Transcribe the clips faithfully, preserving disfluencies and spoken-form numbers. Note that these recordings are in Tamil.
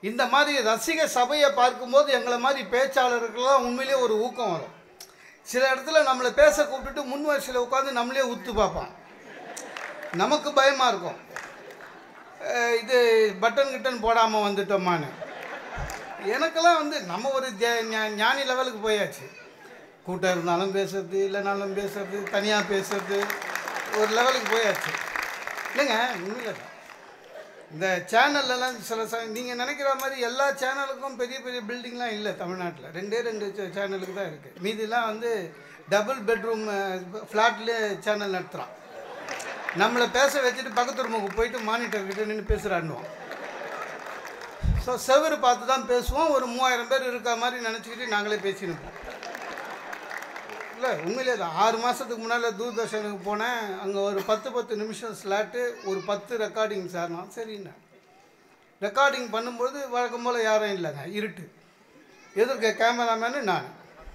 இந்த மாதிரி ரசிக சபையை பார்க்கும்போது எங்களை மாதிரி பேச்சாளர்களுக்கெல்லாம் உண்மையிலேயே ஒரு ஊக்கம் வரும். சில இடத்துல நம்மளை பேச கூப்பிட்டுட்டு முன் வரிசையில் உட்காந்து நம்மளே உத்து பார்ப்பான். நமக்கு பயமாக இருக்கும், இது பட்டன் கிட்டன் போடாமல் வந்துட்டோமான்னு. எனக்கெல்லாம் வந்து நம்ம ஒரு ஞானி லெவலுக்கு போயாச்சு. கூட்டம் இருந்தாலும் பேசுறது, இல்லைனாலும் பேசுறது, தனியாக பேசுறது, ஒரு லெவலுக்கு போயாச்சு இல்லைங்க. உண்மையில் இந்த சேனல்லாம் சில ச நீங்கள் நினைக்கிற மாதிரி எல்லா சேனலுக்கும் பெரிய பெரிய பில்டிங்லாம் இல்லை தமிழ்நாட்டில். ரெண்டே ரெண்டு சேனலுக்கு தான் இருக்குது. மீதிலாம் வந்து டபுள் பெட்ரூம் ஃப்ளாட்லேயே சேனல் நடத்துகிறான். நம்மளை பேச வச்சுட்டு பக்கத்து ரூமுக்கு போயிட்டு மானிட்டர்கிட்ட நின்று பேசுகிறான்னுவோம். ஸோ செவரு பார்த்து தான் பேசுவோம். ஒரு மூவாயிரம் பேர் இருக்க மாதிரி நினச்சிக்கிட்டு நாங்களே பேசினுப்போம். இல்லை உண்மையிலே தான். ஆறு மாதத்துக்கு முன்னால் தூர்தர்ஷனுக்கு போனேன். அங்கே ஒரு பத்து பத்து நிமிஷம் ஸ்லாட்டு, ஒரு பத்து ரெக்கார்டிங் சார்னா சரிண்ணா. ரெக்கார்டிங் பண்ணும்போது வழக்கம் போல் யாரும் இல்லைங்க, இருட்டு. எதிர்க்க கேமராமேனு நான்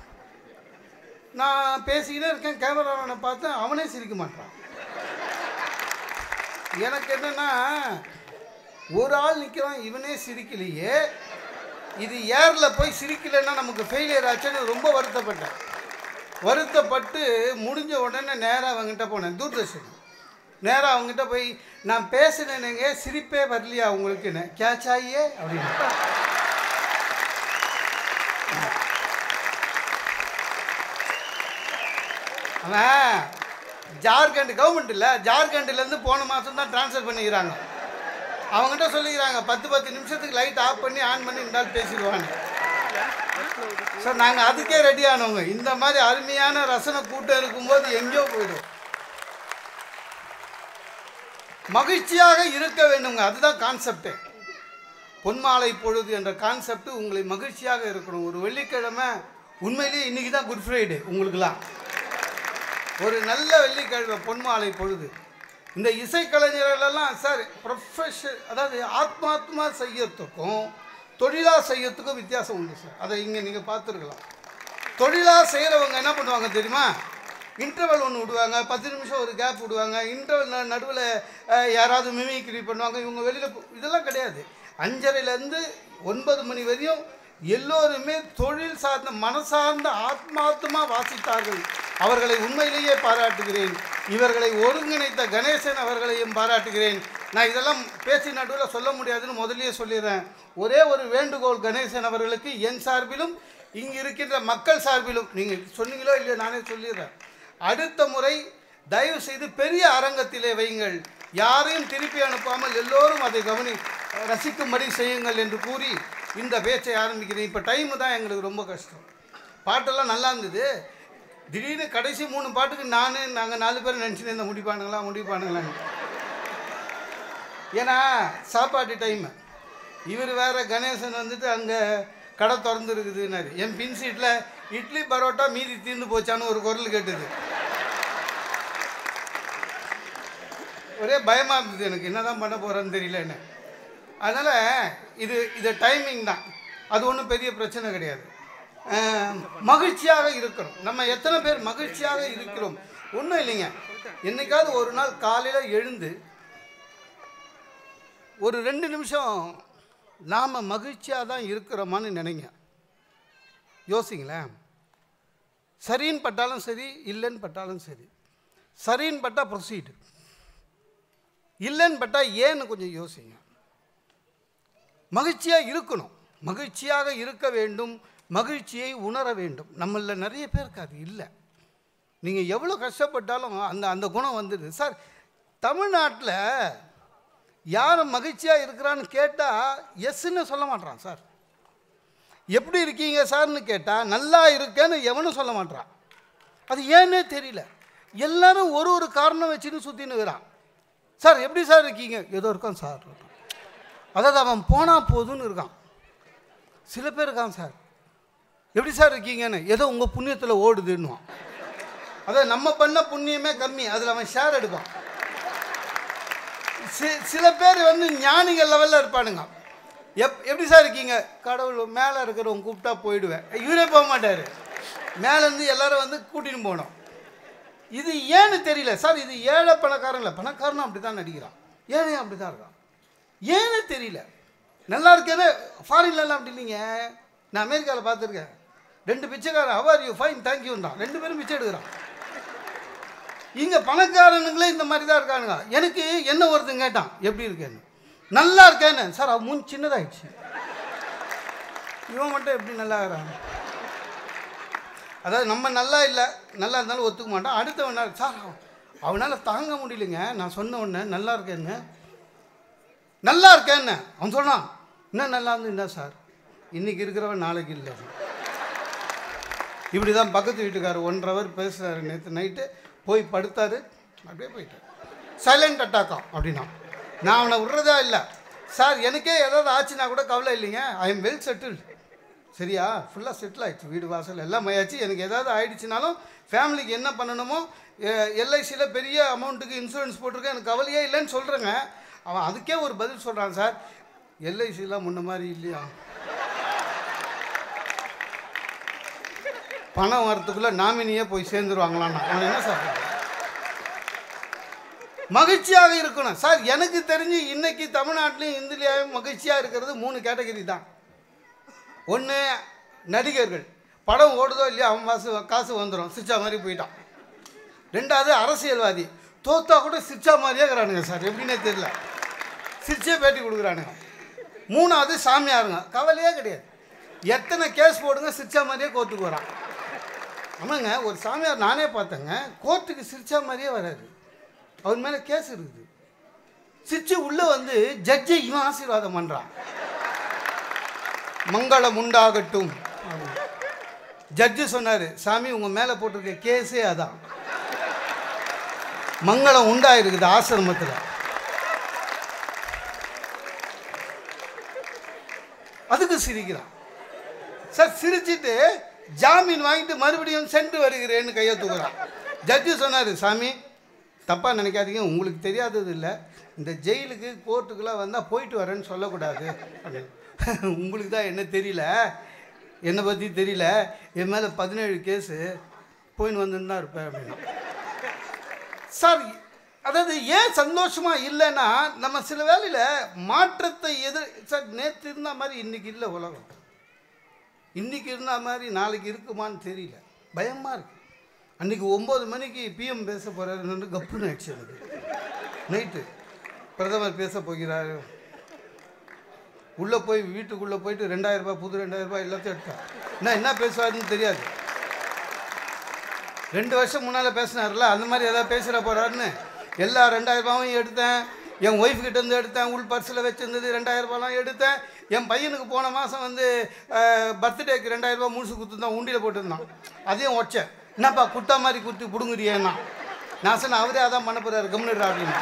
நான் பேசிக்கிட்டே இருக்கேன். கேமராமேனை பார்த்தேன், அவனே சிரிக்க மாட்டான். எனக்கு என்னென்னா, ஒரு ஆள் நிற்கிறான், இவனே சிரிக்கலையே, இது ஏரில் போய் சிரிக்கலைன்னா நமக்கு ஃபெயிலியர் ஆச்சுன்னு ரொம்ப வருத்தப்பட்டேன். வருத்தப்பட்டு முடிஞ்ச உடனே நேராக அவங்ககிட்ட போனேன். தூர்தர்ஷன் நேராக அவங்ககிட்ட போய், நான் பேசுனேனுங்க, சிரிப்பே வரலையா உங்களுக்குன்னு. கேட்சாயே அப்படின்னு. அவன் ஜார்க்கண்ட் கவர்மெண்ட் இல்லை, ஜார்க்கண்ட்லேருந்து போன மாதம் தான் ட்ரான்ஸ்ஃபர் பண்ணிக்கிறாங்க. அவங்ககிட்ட சொல்லிக்கிறாங்க, பத்து பத்து நிமிஷத்துக்கு லைட் ஆஃப் பண்ணி ஆன் பண்ணி இருந்தாலும் பேசிடுவாங்க. சார் நாங்கள் அதுக்கே ரெடி ஆனவங்க. இந்த மாதிரி அருமையான ரசனை கூட்டம் இருக்கும்போது எங்கேயோ போயிடும். மகிழ்ச்சியாக இருக்க வேண்டுங்க, அதுதான் கான்செப்டே. பொன்மாலை பொழுது என்ற கான்செப்ட் உங்களை மகிழ்ச்சியாக இருக்கணும். ஒரு வெள்ளிக்கிழமை உண்மையிலேயே இன்றைக்கி தான் குட் ஃப்ரைடே உங்களுக்கெல்லாம். ஒரு நல்ல வெள்ளிக்கிழமை பொன்மாலை பொழுது. இந்த இசைக்கலைஞர்களெல்லாம் சார் ப்ரொஃபஷன், அதாவது ஆத்மாத்மா செய்யறதுக்கும் தொழிலாக செய்யறதுக்கும் வித்தியாசம் உண்டு சார். அதை இங்கே நீங்கள் பார்த்துருக்கலாம். தொழிலாக செய்கிறவங்க என்ன பண்ணுவாங்க தெரியுமா? இன்டர்வல் ஒன்று விடுவாங்க, பத்து நிமிஷம் ஒரு கேப் விடுவாங்க. இன்டர்வல் நடுவில் யாராவது மிமிக்ரி பண்ணுவாங்க. இவங்க வெளியில் இதெல்லாம் கிடையாது. அஞ்சரைலேருந்து ஒன்பது மணி வரையும் எல்லோருமே தொழில் சார்ந்த மனசார்ந்த ஆத்மார்த்தமாக வாசித்தார்கள். அவர்களை உண்மையிலேயே பாராட்டுகிறேன். இவர்களை ஒருங்கிணைத்த கணேசன் அவர்களையும் பாராட்டுகிறேன். நான் இதெல்லாம் பேசி நடுவில் சொல்ல முடியாதுன்னு முதலியே சொல்லிடுறேன். ஒரே ஒரு வேண்டுகோள் கணேசன் அவர்களுக்கு என் சார்பிலும் இங்கே இருக்கின்ற மக்கள் சார்பிலும், நீங்கள் சொன்னீங்களோ இல்லையோ நானே சொல்லிடுறேன், அடுத்த முறை தயவு செய்து பெரிய அரங்கத்திலே வையுங்கள். யாரையும் திருப்பி அனுப்பாமல் எல்லோரும் அதை கவனி ரசிக்கும்படி செய்யுங்கள் என்று கூறி இந்த பேச்சை ஆரம்பிக்கிறேன். இப்போ டைமு தான் எங்களுக்கு ரொம்ப கஷ்டம். பாட்டெல்லாம் நல்லா இருந்தது. திடீர்னு கடைசி மூணு பாட்டுக்கு நான் நாங்கள் நாலு பேர் நினச்சின்னு இருந்த முடிப்பானுங்களா முடிப்பானுங்களான்னு. ஏன்னா சாப்பாட்டு டைமு. இவர் வேறு கணேசன் வந்துட்டு அங்கே கடை திறந்துருக்குதுன்னாரு. என் பின் சீட்டில் இட்லி பரோட்டா மீதி தீர்ந்து போச்சான்னு ஒரு குரல் கேட்டது. ஒரே பயமாக இருந்தது எனக்கு, என்ன தான் பண்ண போகிறேன்னு தெரியலன்னு. அதனால் இது இது டைமிங் தான், அது ஒன்றும் பெரிய பிரச்சனை கிடையாது. மகிழ்ச்சியாக இருக்கணும். நம்ம எத்தனை பேர் மகிழ்ச்சியாக இருக்கிறோம்? ஒன்றும் இல்லைங்க. என்னைக்காவது ஒரு நாள் காலையில் எழுந்து ஒரு ரெண்டு நிமிஷம் நாம் மகிழ்ச்சியாக தான் இருக்கிறோமான்னு நினைங்க, யோசிங்களேன். சரின்னு பட்டாலும் சரி, இல்லைன்னு பட்டாலும் சரி. சரின்னு பட்டால் ப்ரொசீடு, இல்லைன்னு பட்டால் ஏன்னு கொஞ்சம் யோசிங்க. மகிழ்ச்சியாக இருக்கணும், மகிழ்ச்சியாக இருக்க வேண்டும், மகிழ்ச்சியை உணர வேண்டும். நம்மளில் நிறைய பேருக்கு அது இல்லை. நீங்கள் எவ்வளோ கஷ்டப்பட்டாலும் அந்த அந்த குணம் வந்துடுது சார். தமிழ்நாட்டில் யாரும் மகிழ்ச்சியாக இருக்கிறான்னு கேட்டால் எஸ்ன்னு சொல்ல மாட்டான் சார். எப்படி இருக்கீங்க சார்னு கேட்டால் நல்லா இருக்கேன்னு எவனும் சொல்ல மாட்டான். அது ஏன்னே தெரியல. எல்லாரும் ஒரு ஒரு காரணம் வச்சுன்னு சுற்றின்னு இருக்கிறான். சார் எப்படி சார் இருக்கீங்க? ஏதோ இருக்கான் சார். அதாவது அவன் போனால் போதுன்னு இருக்கான். சில பேர் இருக்கான் சார், எப்படி சார் இருக்கீங்கன்னு, ஏதோ உங்கள் புண்ணியத்தில் ஓடுதுன்னுவான். அதை நம்ம பண்ண புண்ணியமே கம்மி, அதில் அவன் ஷேர் எடுப்பான். சி சில பேர் வந்து ஞானிகள் லெவலில் இருப்பானுங்க. எப் எப்படி சார் இருக்கீங்க? கடவுள் மேலே இருக்கிறவங்க கூப்பிட்டா போயிடுவேன். இவரே போக மாட்டார், மேலேருந்து எல்லோரும் வந்து கூட்டின்னு போனோம். இது ஏன்னு தெரியல சார். இது ஏழை பணக்காரன் இல்லை, பணக்காரனும் அப்படி தான் நடிக்கிறான், ஏழையும் அப்படி தான் இருக்கான். ஏன்னு தெரியல. நல்லா இருக்கேன்னு ஃபாரின்லலாம் அப்படி இல்லைங்க. நான் அமெரிக்காவில் பார்த்துருக்கேன். ரெண்டு பிச்சைக்காரன் ஹவ் ஆர் யூ ஃபைன் தேங்க்யூன்னு தான் ரெண்டு பேரும் பிச்சை எடுக்கிறான். இங்கே பணக்காரனுங்களே இந்த மாதிரி தான் இருக்கானுங்க. எனக்கு என்ன ஒருத்தன் கேட்டான் எப்படி இருக்கேன்னு. நல்லா இருக்கேன்னு. சார் அவன் மூணு சின்னதாகிடுச்சு. இவன் மட்டும் எப்படி நல்லா இருக்கிறான்? அதாவது நம்ம நல்லா இல்லை, நல்லா இருந்தாலும் ஒத்துக்க மாட்டான். அடுத்தவனா சார் அவனால் தாங்க முடியலைங்க. நான் சொன்ன உடனே நல்லா இருக்கேன்னு நல்லா இருக்கேன்னு அவன் சொன்னான். இன்னும் நல்லா இருந்து என்ன சார், இன்றைக்கி இருக்கிறவன் நாளைக்கு இல்லை. இப்படி தான் பக்கத்து வீட்டுக்காரர் ஒன்றரை ஹவர் பேசுகிறாரு. நேற்று நைட்டு போய் படுத்தார், அப்படியே போயிட்டார். சைலண்ட் அட்டாக்கா அப்படின்னா நான் அவனை விடுறதா இல்லை. சார் எனக்கே ஏதாவது ஆச்சுன்னா கூட கவலை இல்லைங்க, ஐ எம் வெல் செட்டில்டு. சரியா, ஃபுல்லாக செட்டில் ஆகிடுச்சு, வீடு வாசல் எல்லாம் ஆயிடுச்சு. எனக்கு ஏதாவது ஆகிடுச்சினாலும் ஃபேமிலிக்கு என்ன பண்ணணுமோ எல்ஐசியில் பெரிய அமௌண்ட்டுக்கு இன்சூரன்ஸ் போட்டிருக்கேன், எனக்கு கவலையே இல்லைன்னு சொல்கிறேங்க. அவன் அதுக்கே ஒரு பதில் சொல்கிறான். சார் எல்ஐசிலாம் முன்ன மாதிரி இல்லையா, பணம் வரத்துக்குள்ளே நாமினியே போய் சேர்ந்துருவாங்களான்னா அவன் என்ன சார் மகிழ்ச்சியாக இருக்கணும். சார் எனக்கு தெரிஞ்சு இன்றைக்கி தமிழ்நாட்டிலையும் இந்தியாவும் மகிழ்ச்சியாக இருக்கிறது மூணு கேட்டகரி தான். ஒன்று நடிகர்கள், படம் ஓடுதோ இல்லையா அவன் காசு காசு வந்துடும், சிரிச்சா மாதிரி போயிட்டான். ரெண்டாவது அரசியல்வாதி, தோத்தா கூட சிரிச்சா மாதிரியே இருக்கிறானுங்க சார், எப்படின்னே தெரியல, சிரிச்சே பேட்டி கொடுக்குறானுங்க. மூணாவது சாமியாருங்க, கவலையே கிடையாது, எத்தனை கேஸ் போடுங்க சிரிச்சா மாதிரியே கோர்ட்டுக்கு வரான். ஆமாங்க, ஒரு சாமியார் நானே பார்த்தேங்க, கோர்ட்டுக்கு சிரிச்சா மாதிரியே வராது, அவர் மேலே கேஸ் இருக்குது. சிரிச்சு உள்ளே வந்து ஜட்ஜை இவன் ஆசீர்வாதம் பண்ணுறான். மங்களம் உண்டாகட்டும். ஜட்ஜு சொன்னார், சாமி உங்கள் மேலே போட்டிருக்க கேஸே அதான், மங்களம் உண்டாயிருக்குது ஆசிரமத்தில். அதுக்கு சிரிக்கிறான் சார். சிரிச்சுட்டு ஜாமீன் வாங்கிட்டு மறுபடியும் சென்று வருகிறேன்னு கையை தூக்குறான். ஜட்ஜு சொன்னார், சாமி தப்பாக நினைக்காதீங்க, உங்களுக்கு தெரியாதது இல்லை, இந்த ஜெயிலுக்கு கோர்ட்டுக்கெல்லாம் வந்தால் போயிட்டு வரேன்னு சொல்லக்கூடாது. உங்களுக்கு தான் என்ன தெரியல, என்னை பற்றி தெரியல, என் மேலே பதினேழு கேஸு போயின்னு வந்துன்னு தான் இருப்பேன் அப்படின்னு. சார் அதாவது ஏன் சந்தோஷமாக இல்லைன்னா, நம்ம சில வேளையில் மாற்றத்தை எதிர் சார் நேற்று இருந்த மாதிரி இன்றைக்கி இல்லை உலகம், இன்றைக்கி இருந்த மாதிரி நாளைக்கு இருக்குமான்னு தெரியல, பயமாக இருக்குது. அன்றைக்கி ஒம்பது மணிக்கு பிஎம் பேச போகிறாருன்னு கப்புன்னு ஆயிடுச்சு எனக்கு. நைட்டு பிரதமர் பேச போகிறார், உள்ளே போய் வீட்டுக்குள்ளே போயிட்டு ரெண்டாயிரம் ரூபாய் புது ரெண்டாயிரம் ரூபாய் எல்லாத்தையும் எடுத்தேன். என்ன என்ன பேசுவாருன்னு தெரியாது. ரெண்டு வருஷம் முன்னால் பேசினார்ல, அந்த மாதிரி எதாவது பேசுகிற போகிறாருன்னு எல்லா ரெண்டாயிரம் ரூபாயும் எடுத்தேன். என் ஒய்ஃப்கிட்டேருந்து எடுத்தேன், உள் பர்ஸில் வச்சுருந்தது ரெண்டாயிரம் ரூபாலாம் எடுத்தேன். என் பையனுக்கு போன மாதம் வந்து பர்த்டேக்கு ரெண்டாயிரம் ரூபா முழுசு கொடுத்துருந்தான், உண்டியில் போட்டுருந்தான், அதையும் உடச்சேன். என்னப்பா குட்டா மாதிரி குத்தி பிடுங்குறியேன்னா, நான் சொன்னேன் அவரே அதான் பண்ண போகிறாரு கம்யூனிட் அப்படின்னு.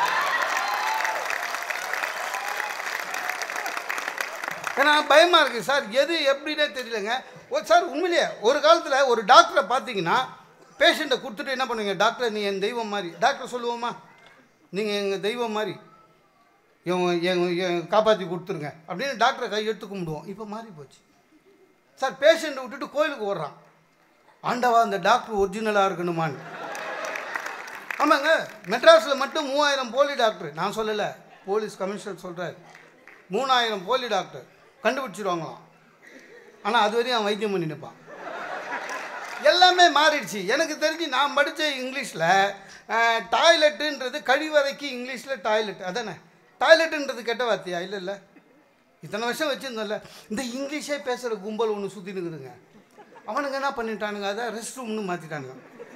ஏன்னா பயமாக இருக்குது சார், எது எப்படின்னே தெரியலங்க. ஒரு சார் உண்மையிலேயே ஒரு காலத்தில் ஒரு டாக்டரை பார்த்தீங்கன்னா பேஷண்ட்டை கொடுத்துட்டு என்ன பண்ணுவீங்க, டாக்டர் நீ என் தெய்வம் மாதிரி, டாக்டர் சொல்லுவோமா நீங்கள் எங்கள் தெய்வம் மாதிரி என் காப்பாற்றி கொடுத்துருங்க அப்படின்னு டாக்டரை கை எடுத்து கும்பிடுவோம். இப்போ மாறி போச்சு சார், பேஷண்ட்டை விட்டுட்டு கோயிலுக்கு ஓடுறான், ஆண்டவா அந்த டாக்டர் ஒரிஜினலாக இருக்கணுமான்னு. ஆமாங்க, மெட்ராஸில் மட்டும் மூவாயிரம் போலி டாக்டர், நான் சொல்லலை போலீஸ் கமிஷனர் சொல்கிறார், மூணாயிரம் போலி டாக்டர் கண்டுபிடிச்சிடுவாங்களாம். ஆனால் அது வரையும் அவன் வைத்தியம் பண்ணி நிற்பான். எல்லாமே மாறிடுச்சு. எனக்கு தெரிஞ்சு நான் படித்த இங்கிலீஷில் டாய்லெட்டுன்றது கழிவறைக்கு இங்கிலீஷில் டாய்லெட், அதானே டாய்லெட்டுன்றது கெட்ட வார்த்தையா? இல்லை இல்லை, இத்தனை வருஷம் வச்சுருந்தோம்ல, இந்த இங்கிலீஷே பேசுகிற கும்பல் ஒன்று சுற்றின்னு இருக்குதுங்க. அவனுங்க என்ன பண்ணிட்டானுங்க, அதை ரெஸ்ட் ரூம்னு மாற்றிட்டானுங்க.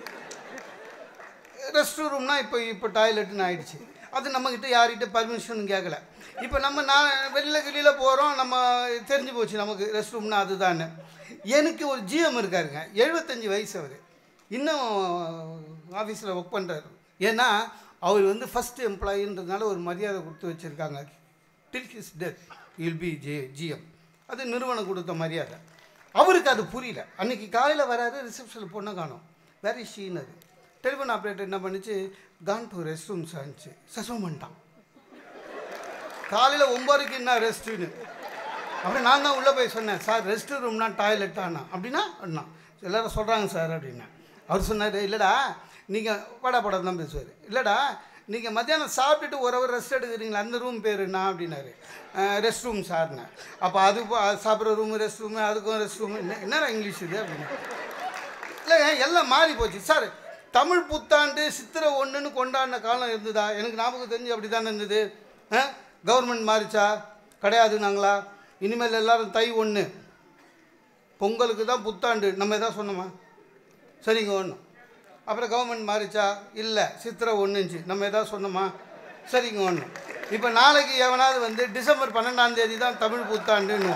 ரெஸ்ட் ரூம்னா இப்போ இப்போ டாய்லெட்டுன்னு ஆயிடுச்சு. அது நம்மக்கிட்ட யார்கிட்ட பர்மிஷன் கேட்கல. இப்போ நம்ம நான் வெளியில் வெளியில் போகிறோம், நம்ம தெரிஞ்சு போச்சு நமக்கு ரெஸ்ட் ரூம்னா அதுதான்னு. எனக்கு ஒரு ஜிஎம் இருக்காருங்க, எழுபத்தஞ்சி வயசு, அவர் இன்னும் ஆஃபீஸில் ஒர்க் பண்ணுறாரு. ஏன்னா அவர் வந்து ஃபஸ்ட் எம்ப்ளாயின்றதுனால ஒரு மரியாதை கொடுத்து வச்சுருக்காங்க. Till his death will be J GM, அது நிறுவனம் கொடுத்த மரியாதை. அவருக்கு அது புரியல. அன்றைக்கி காலையில் வராரு, ரிசப்ஷனில் பொண்ணை காணும், வேற ஷீனது. டெலிஃபோன் ஆப்ரேட்டர் என்ன பண்ணிச்சு, கான் டு ரெஸ்ட் ரூம்ஸ் ஆனிச்சு, சஸ்பெண்ட் பண்ணிட்டான். காலையில் ஒம்பதுக்கு என்ன ரெஸ்ட்டுன்னு. அப்படி நான் தான் உள்ளே போய் சொன்னேன், சார் ரெஸ்ட் ரூம்னா டாய்லெட்டானா அப்படின்னா அப்படின்னா எல்லோரும் சொல்கிறாங்க சார் அப்படின்னா. அவர் சொன்னார், இல்லைடா நீங்கள் படா படம் தான் பேசுவார், இல்லைடா நீங்கள் மத்தியானம் சாப்பிட்டுட்டு ஒரு ஹவர் ரெஸ்ட் எடுக்கிறீங்களா, அந்த ரூம் பேர் என்ன அப்படின்னாரு. ரெஸ்ட் ரூம் சார்னேன். அப்போ அது சாப்பிட்ற ரூமு ரெஸ்ட் ரூமு, அதுக்கும் ரெஸ்ட் ரூமு, என்னடா இங்கிலீஷ் இது அப்படின்னு. இல்லை எல்லாம் மாறி போச்சு சார். தமிழ் புத்தாண்டு சித்திரை ஒன்றுன்னு கொண்டாடின காலம் இருந்ததா? எனக்கு ஞாபகம் தெரிஞ்சு அப்படி தானே இருந்தது. கவர்மெண்ட் மாறிச்சா? கிடையாதுனாங்களா? இனிமேல் எல்லோரும் தை ஒன்று, பொங்கலுக்கு தான் புத்தாண்டு நம்ம எதாவது சொன்னோமா? சரிங்க ஒன்று. அப்புறம் கவர்மெண்ட் மாறிச்சா? இல்லை, சித்திரை ஒன்றுச்சு நம்ம எதாவது சொன்னோமா? சரிங்க ஒன்று. இப்போ நாளைக்கு எவனாவது வந்து டிசம்பர் பன்னெண்டாம் தேதி தான் தமிழ் புத்தாண்டுன்னு,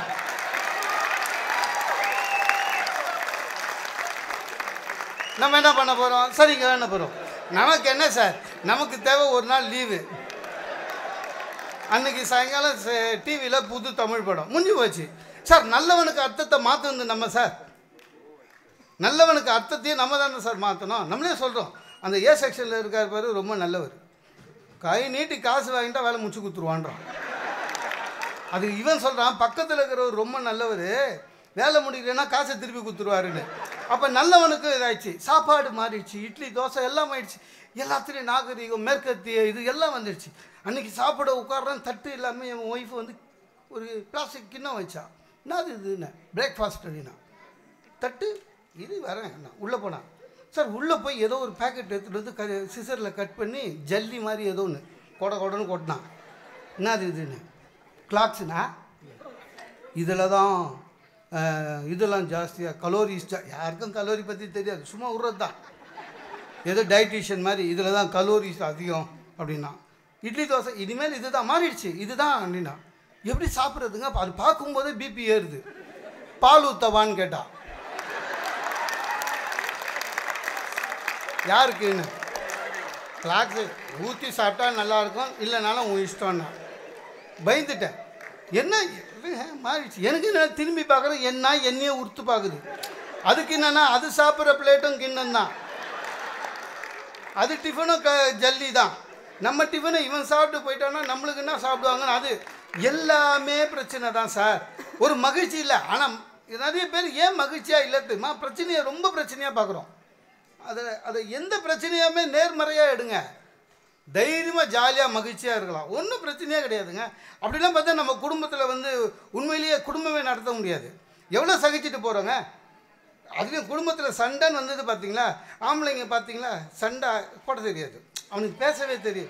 நம்ம என்ன பண்ண போகிறோம்? சரிங்க என்ன போகிறோம். நமக்கு என்ன சார், நமக்கு தேவை ஒரு நாள் லீவு. அன்றைக்கி சாயங்காலம் டிவியில் புது தமிழ் படம் முடிஞ்சு போச்சு சார். நல்லவனுக்கு அர்த்தத்தை மாற்றுந்து நம்ம சார், நல்லவனுக்கு அர்த்தத்தையும் நம்ம தானே சார் மாற்றணும். நம்மளே சொல்கிறோம். அந்த ஏ செக்ஷனில் இருக்கார் பாரு, ரொம்ப நல்லவர், கை நீட்டி காசு வாங்கிட்டா வேலை முடிச்சு கொடுத்துருவான்றான். அது இவன் சொல்கிறான், பக்கத்தில் இருக்கிறவர் ரொம்ப நல்லவர், வேலை முடிக்கலன்னா காசை திருப்பி கொடுத்துருவாருன்னு. அப்போ நல்லவனுக்கும் இதாகிடுச்சு, சாப்பாடு மாறிடுச்சு, இட்லி தோசை எல்லாம் ஆயிடுச்சு, எல்லாத்துலேயும் நாகரிகம் மேற்கத்திய இது எல்லாம் வந்துடுச்சு. அன்றைக்கி சாப்பிட உட்காடுறேன், தட்டு இல்லாமல் என் ஒய்ஃபு வந்து ஒரு பிளாஸ்டிக் கிண்ணம் வச்சா. என்னது இதுன்னு, பிரேக்ஃபாஸ்ட் அப்படின்னா. தட்டு இது வரேன் நான் உள்ளே போனான் சார். உள்ளே போய் ஏதோ ஒரு பேக்கெட் எடுத்துகிட்டு வந்து க சிசரில் கட் பண்ணி ஜல்லி மாதிரி ஏதோ ஒன்று கொட கொடன்னு கொட்டினான். என்னது இதுன்னு, கிளாக்ஸுனா இதில் தான் இதெல்லாம் ஜாஸ்தியாக கலோரிஸ் ஜா யாருக்கும் கலோரி பற்றி தெரியாது, சும்மா விட்றது தான், ஏதோ டயட்டிஷியன் மாதிரி இதில் தான் கலோரிஸ் அதிகம் அப்படின்னா. இட்லி தோசை இனிமேல் இது தான் மாறிடுச்சு, இது தான் அப்படின்னா. எப்படி சாப்பிட்றதுங்க? அது பார்க்கும்போதே பிபி ஏறுது. பால் ஊற்றவான்னு கேட்டா, யாருக்குன்னு, கிளாக்ஸு ஊற்றி சாப்பிட்டா நல்லாயிருக்கும், இல்லைனாலும் உன் இஷ்டம்னா. பயந்துட்டேன், என்ன மாறிடுச்சு. எனக்கு என்ன திரும்பி பார்க்குறேன், என்ன என்னையே உறுத்து பார்க்குது. அதுக்கு என்னென்னா அது சாப்பிட்ற பிளேட்டும் கிண்ணம் தான், அது டிஃபனும் க ஜல்லி தான். நம்ம டிஃபனை இவன் சாப்பிட்டு போயிட்டான்னா நம்மளுக்கு என்ன சாப்பிடுவாங்கன்னு, அது எல்லாமே பிரச்சனை தான் சார். ஒரு மகிழ்ச்சி இல்லை. ஆனால் நிறைய பேர் ஏன் மகிழ்ச்சியாக இல்லை தெரியுமா? பிரச்சனையை ரொம்ப பிரச்சனையாக பார்க்குறோம். அதை அதை எந்த பிரச்சனையுமே நேர்மறையாக எடுங்க, தைரியமாக ஜாலியாக மகிழ்ச்சியாக இருக்கலாம், ஒன்றும் பிரச்சனையே கிடையாதுங்க. அப்படிலாம் பார்த்தா நம்ம குடும்பத்தில் வந்து உண்மையிலேயே குடும்பமே நடத்த முடியாது. எவ்வளோ சகிச்சுட்டு போகிறோங்க. அதுலேயும் குடும்பத்தில் சண்டைன்னு வந்தது பார்த்தீங்களா, ஆம்பளைங்க பார்த்தீங்களா, சண்டை போட தெரியாது, அவனுக்கு பேசவே தெரியும்.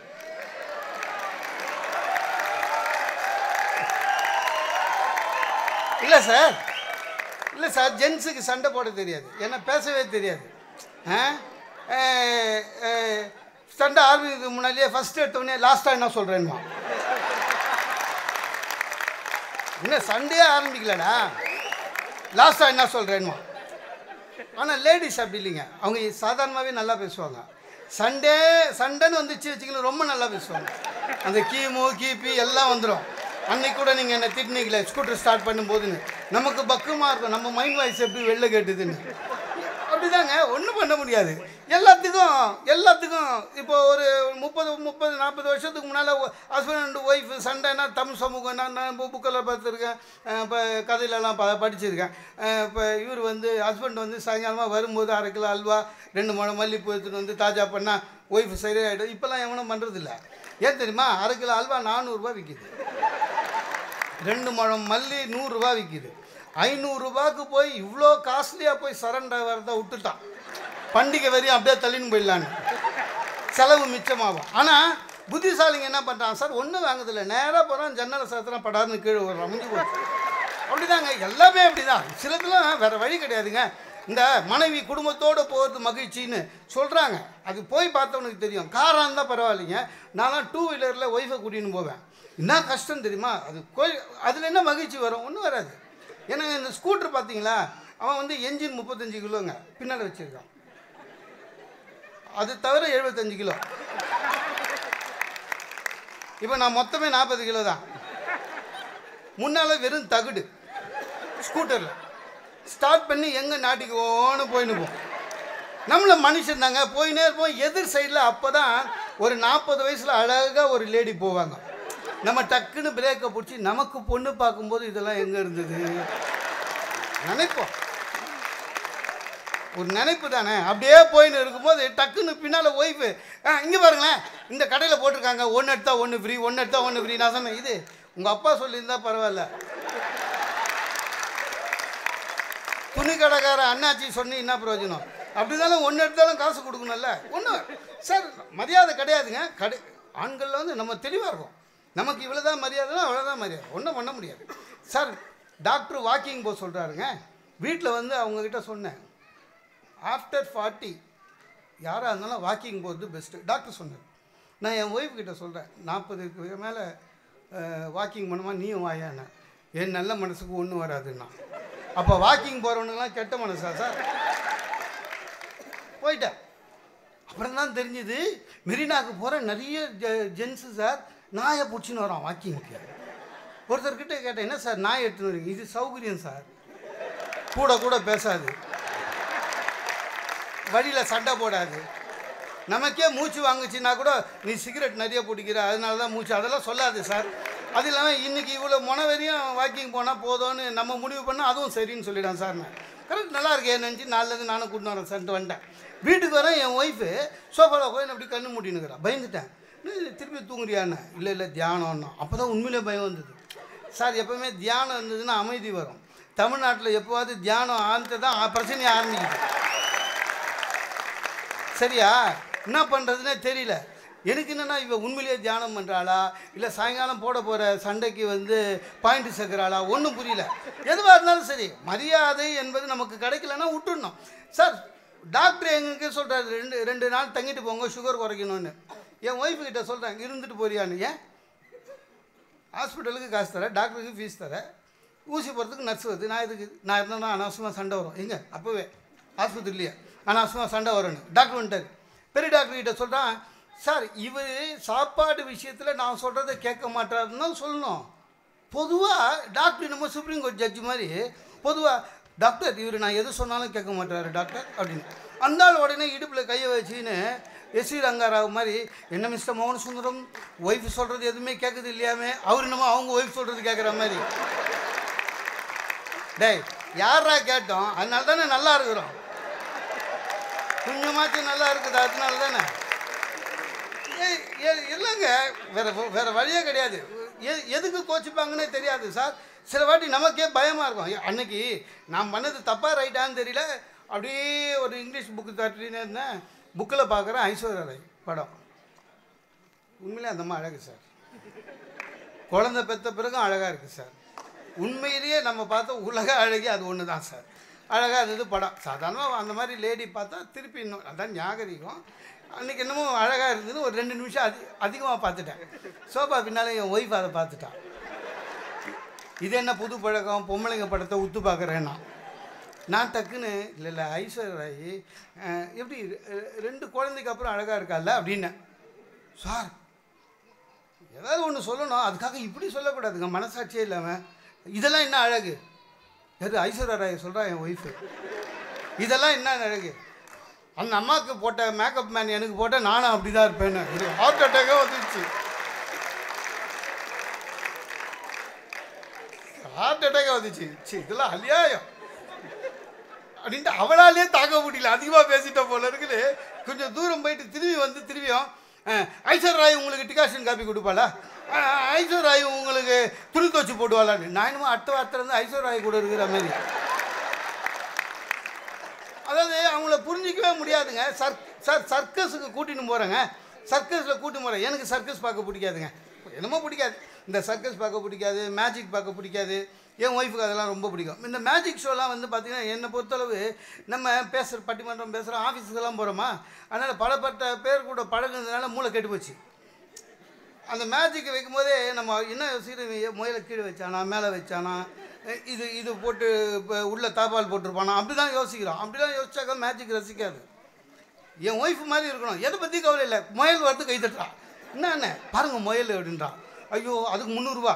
இல்லை சார், இல்லை சார், ஜென்ஸுக்கு சண்டை போட தெரியாது, ஏன்னா பேசவே தெரியாது. சண்டை ஆரம்பிக்கிறதுக்கு முன்னாடியே ஃபஸ்ட் எடுத்தோடனே லாஸ்ட்டாக என்ன சொல்கிறேன்மா, இன்னும் சண்டையே ஆரம்பிக்கலடா, லாஸ்ட்டாக என்ன சொல்கிறேன்மா. ஆனால் லேடிஸ் அப்படி இல்லைங்க, அவங்க சாதாரணமாகவே நல்லா பேசுவாங்க. சண்டே சண்டைன்னு வந்துச்சு வச்சுக்கணும், ரொம்ப நல்லா பேசுவாங்க. அந்த கீமு கீபி எல்லாம் வந்துடும். அன்னைக்கு கூட நீங்கள் என்னை திட்டினீங்களே ஸ்கூட்டர் ஸ்டார்ட் பண்ணும்போதுன்னு, நமக்கு பக்குமாக இருக்கும், நம்ம மைண்ட் வாய்ஸ் எப்படி வெளில கேட்டுதுன்னு. அப்படிதாங்க, ஒன்றும் பண்ண முடியாது. எல்லாத்துக்கும் எல்லாத்துக்கும் இப்போ ஒரு முப்பது முப்பது நாற்பது வருஷத்துக்கு முன்னால் ஹஸ்பண்ட் அண்ட் ஒய்ஃப் சண்டைனா தமிழ் சமூகம், நான் நான் புக்கெல்லாம் பார்த்துருக்கேன், இப்போ கதையிலலாம் ப படிச்சிருக்கேன். இப்போ இவர் வந்து ஹஸ்பண்ட் வந்து சாயங்காலமாக வரும்போது அரை கிலோ அல்வா ரெண்டு முழம் மல்லிப்பூ எடுத்துகிட்டு வந்து தாஜா பண்ணால் ஒய்ஃப் சரியாயிடும். இப்போல்லாம் எவனும் பண்ணுறதில்ல. ஏன் தெரியுமா? அரை கிலோ அல்வா நானூறுரூவா விற்கிது, ரெண்டு முழம் மல்லி நூறுரூவா விற்கிது. ஐநூறுரூபாய்க்கு போய் இவ்வளோ காஸ்ட்லியாக போய் சரண்டர் வரதை விட்டுட்டான். பண்டிகை வரையும் அப்படியே தள்ளின்னு போயிடலான்னு, செலவு மிச்சமாகும். ஆனால் புத்திசாலிங்க என்ன பண்ணுறான் சார், ஒன்றும் வாங்குதில்லை, நேராக போகிறான், ஜன்னலை சாத்திரம் படாதுன்னு கீழே வர்றான், முடிஞ்சு போச்சு. அப்படிதாங்க, எல்லாமே அப்படி தான். சிலதுலாம் வேறு வழி கிடையாதுங்க. இந்த மனைவி குடும்பத்தோடு போகிறது மகிழ்ச்சின்னு சொல்கிறாங்க, அது போய் பார்த்தவனுக்கு தெரியும். காராக இருந்தால் பரவாயில்லைங்க, நான்லாம் டூ வீலரில் ஒய்ஃபை கூட்டின்னு போவேன். என்ன கஷ்டம் தெரியுமா? அது கோயில் அதில் என்ன மகிழ்ச்சி வரும்? ஒன்றும் வராது. ஏன்னா இந்த ஸ்கூட்ரு பார்த்தீங்களா, அவன் வந்து என்ஜின் முப்பத்தஞ்சு கிலோங்க பின்னால் வச்சுருக்கான், அது தவிர எழுபத்தஞ்சு கிலோ. இப்போ நான் மொத்தமே நாற்பது கிலோ தான். முன்னால் வெறும் தகுடு. ஸ்கூட்டரில் ஸ்டார்ட் பண்ணி எங்கே நாட்டிக்குவோன்னு போயின்னு போவோம். நம்மள மனுஷன் தாங்க, போயினே இருப்போம். எதிர் சைடில் அப்போ தான் ஒரு நாற்பது வயசில் அழகாக ஒரு லேடி போவாங்க. நம்ம டக்குன்னு பிரேக்கை பிடிச்சி நமக்கு பொண்ணு பார்க்கும்போது இதெல்லாம் எங்கே இருந்தது நினைப்போம். ஒரு நினைப்பு தானே. அப்படியே போயின்னு இருக்கும்போது டக்குன்னு பின்னால் ஒய்ஃபு, ஆ இங்கே பாருங்களேன் இந்த கடையில் போட்டிருக்காங்க ஒன்று எடுத்தா ஒன்று ஃப்ரீ, ஒன்று எடுத்தா ஒன்று ஃப்ரீ. நான் சொன்னேன், இது உங்கள் அப்பா சொல்லியிருந்தா பரவாயில்ல, துணி கடைக்கார அண்ணாச்சி சொன்னி என்ன பிரயோஜனம்? அப்படி தானே ஒன்று எடுத்தாலும் காசு கொடுக்கணும்ல. ஒன்று சார் மரியாதை கிடையாதுங்க. கடை ஆண்களில் வந்து நம்ம தெளிவாக இருக்கும். நமக்கு இவ்வளோ தான் மரியாதைனா அவ்வளோதான் மரியாதை, ஒன்றும் பண்ண முடியாது. சார் டாக்டர் வாக்கிங் போக சொல்கிறாருங்க. வீட்டில் வந்து அவங்கக்கிட்ட சொன்னேன், ஆஃப்டர் ஃபார்ட்டி யாராக இருந்தாலும் வாக்கிங் போகிறது பெஸ்ட்டு டாக்டர் சொன்னார். நான் என் ஒய்ஃப் கிட்ட சொல்கிறேன், நாற்பதுக்கு மேலே வாக்கிங் பண்ணுமா, நீயும் வாயானே. என் நல்ல மனசுக்கு ஒன்றும் வராதுன்னா. அப்போ வாக்கிங் போகிறவனுங்களாம் கெட்ட மனசா சார்? போயிட்டேன். அப்புறம் தான் தெரிஞ்சுது, மெரினாவுக்கு போகிற நிறைய ஜெ ஜென்ஸு சார் நாயை பிடிச்சின்னு வரான் வாக்கிங்க்கு. ஒருத்தர்கிட்ட கேட்டேன், என்ன சார் நாய் எடுத்துன்னு வரீங்க? இது சௌகரியம் சார், கூட கூட பேசாது, வழியில் சண்டை போடாது, நமக்கே மூச்சு வாங்குச்சுன்னா கூட நீ சிகரெட் நிறைய பிடிக்கிற அதனால தான் மூச்சு, அதெல்லாம் சொல்லாது சார். அது இல்லாமல் இன்றைக்கி இவ்வளோ முனை வரையும் வாக்கிங் போனால் போதும்னு நம்ம முடிவு பண்ணால் அதுவும் சரின்னு சொல்லிடான் சார். நான் கரெக்ட் நல்லா இருக்கே நினச்சி நாலுலேருந்து நானும் கூட்டின்னு வரேன் சார்ன்ட்டு வந்துட்டேன். வீட்டுக்கு வரேன், என் ஒய்ஃபு சோஃபாவில் போய் அப்படி கண்ணு மூட்டினுக்கிறேன். பயந்துட்டேன். திருப்பி தூங்குறியான்னு? இல்லை இல்லை தியானம்னா. அப்போ தான் உண்மையிலே பயம் வந்தது சார். எப்போவுமே தியானம் இருந்ததுன்னா அமைதி வரும். தமிழ்நாட்டில் எப்போவாது தியானம் ஆரம்பித்து தான் பிரச்சனையை ஆரம்பிக்குது. சரியா? என்ன பண்ணுறதுன்னே தெரியல எனக்கு. என்னென்னா இவ உண்மையிலேயே தியானம் பண்ணுறாளா இல்லை சாயங்காலம் போட போகிற சண்டைக்கு வந்து பாயிண்ட் சேர்க்குறாளா ஒன்றும் புரியல. எதுவாக இருந்தாலும் சரி, மரியாதை என்பது நமக்கு கிடைக்கலன்னா விட்டுடணும் சார். டாக்டர் எங்களுக்கு சொல்கிறாரு, ரெண்டு ரெண்டு நாள் தங்கிட்டு போங்க, சுகர் குறைக்கணும்னு. என் ஒய்ஃபு கிட்ட சொல்கிறேன், இருந்துட்டு போறியான்னு. ஏன்? ஹாஸ்பிட்டலுக்கு காசு தரேன், டாக்டருக்கு ஃபீஸ் தரேன், ஊசி போகிறதுக்கு நர்ஸ் வருது, நான் இதுக்கு நான் இருந்தேன்னா அனாவசியமாக சண்டை வரும். எங்கே அப்போவே ஆஸ்பத்திரிலையே அனாவசியமாக சண்டை வரும்னு டாக்டர் வந்துட்டார். பெரிய டாக்டர் கிட்ட சொல்கிறான், சார் இவர் சாப்பாடு விஷயத்தில் நான் சொல்கிறத கேட்க மாட்டாருன்னு தான் சொல்லணும். பொதுவாக டாக்டர் நம்ம சுப்ரீம் கோர்ட் ஜட்ஜு மாதிரி பொதுவாக, டாக்டர் இவர் நான் எது சொன்னாலும் கேட்க மாட்டார் டாக்டர் அப்படின்னு. அந்த ஆள் உடனே இடுப்பில் கையை வச்சுன்னு எஸ் வி ரங்காராவ் மாதிரி, என்ன மிஸ்டர் மோகன சுந்தரம் ஒய்ஃப் சொல்கிறது எதுவுமே கேட்குது இல்லையாமே, அவர் என்னமோ அவங்க ஒய்ஃப் சொல்கிறது கேட்குற மாதிரி. டேய் யாரா கேட்டோம்? அதனால தானே நல்லா இருக்கிறோம், கொஞ்சமாச்சும் நல்லா இருக்குது, அதனால தானே. இல்லைங்க, வேறு வேறு வழியே கிடையாது. எ எதுக்கு கோச்சிப்பாங்கன்னே தெரியாது சார். சில வாட்டி நமக்கே பயமாக இருக்கும். அன்னைக்கு நான் பண்ணது தப்பாக ரைட்டான்னு தெரியல, அப்படியே ஒரு இங்கிலீஷ் புக்கு தட்டினே இருந்தேன். புக்கில் பார்க்குறேன் ஐஸ்வர்யா ராய் படம். உண்மையிலே அந்த மாதிரி அழகு சார். குழந்தை பெற்ற பிறகும் அழகாக இருக்குது சார். உண்மையிலேயே நம்ம பார்த்தா உலக அழகி அது ஒன்று தான் சார். அழகாக இருந்தது படம். சாதாரணமாக அந்த மாதிரி லேடி பார்த்தா திருப்பி இன்னும் அதான் ஞாபகம். அன்றைக்கி என்னமோ அழகாக இருந்ததுன்னு ஒரு ரெண்டு நிமிஷம் அதி அதிகமாக பார்த்துட்டேன். சோபா பின்னால் என் ஒய்ஃப் அதை பார்த்துட்டான். இது என்ன புது பழக்கம், பொம்பளைங்க படத்தை உத்து பார்க்குறேன்னா. நான் டக்குன்னு இல்லை இல்லை ஐஸ்வர்யா ராய் எப்படி ரெண்டு குழந்தைக்கு அப்புறம் அழகாக இருக்கால அப்படின்னேன். சார் ஏதாவது ஒன்று சொல்லணும், அதுக்காக இப்படி சொல்லக்கூடாதுங்க, மனசாட்சியே இல்லாமல். இதெல்லாம் என்ன அழகு? எது ஐஸ்வர்யா ராய் சொல்கிறா என் ஒய்ஃபு. இதெல்லாம் என்ன அழகு? அந்த அம்மாவுக்கு போட்ட மேக்கப் மேன் எனக்கு போட்ட நானும் அப்படி தான் இருப்பேன்னு ஒரு ஹார்ட் அட்டாக்காக வந்துடுச்சு. ஹார்ட் அட்டாக்காக வந்துச்சு. சரி இதெல்லாம் அநியாயம் அப்படின்ட்டு அவளாலே தாக்க முடியல. அதிகமாக பேசிட்ட போல இருக்குது. கொஞ்சம் தூரம் போயிட்டு திரும்பி வந்து திரும்பியும் ஐஸ்வர்யா ராய் உங்களுக்கு டிகாஷன் காப்பி கொடுப்பாளா, ஐஸ்வர்யா ராய் உங்களுக்கு துணி துவச்சி போடுவாளான்னு. நான் என்னமோ அடுத்த வார்த்தை இருந்து ஐஸ்வர்யா ராய் கூட இருக்கிற மாதிரி. அதாவது அவங்கள புரிஞ்சிக்கவே முடியாதுங்க. சர்க் சார் சர்க்கஸுக்கு கூட்டின்னு போகிறேங்க, சர்க்கஸில் கூட்டின்னு போகிறேன். எனக்கு சர்க்கஸ் பார்க்க பிடிக்காதுங்க, என்னமோ பிடிக்காது. இந்த சர்க்கஸ் பார்க்க பிடிக்காது, மேஜிக் பார்க்க பிடிக்காது. என் ஒய்ஃபுக்கு அதெல்லாம் ரொம்ப பிடிக்கும். இந்த மேஜிக் ஷோலாம் வந்து பார்த்திங்கன்னா என்னை பொறுத்தளவு நம்ம பேசுகிற பட்டிமன்றம் பேசுகிற ஆஃபீஸுக்கெல்லாம் போகிறோமா, அதனால் பலப்பட்ட பேர் கூட பழகுனதுனால மூளை கெட்டு போச்சு. அந்த மேஜிக்கை வைக்கும் போதே நம்ம என்ன யோசிக்கிறோம், முயலை கீழே வச்சானா மேலே வச்சானா, இது இது போட்டு இப்போ உள்ள தாப்பால் போட்டிருப்பானா, அப்படி தான் யோசிக்கிறோம். அப்படி தான் யோசிச்சாக்கா மேஜிக் ரசிக்காது. என் ஒய்ஃபு மாதிரி இருக்கணும், எதை பற்றி கவலை இல்லை. முயல் வரது கை தட்டுறான், என்ன என்ன பாருங்கள் முயல் அப்படின்றான். ஐயோ அதுக்கு முந்நூறுரூவா.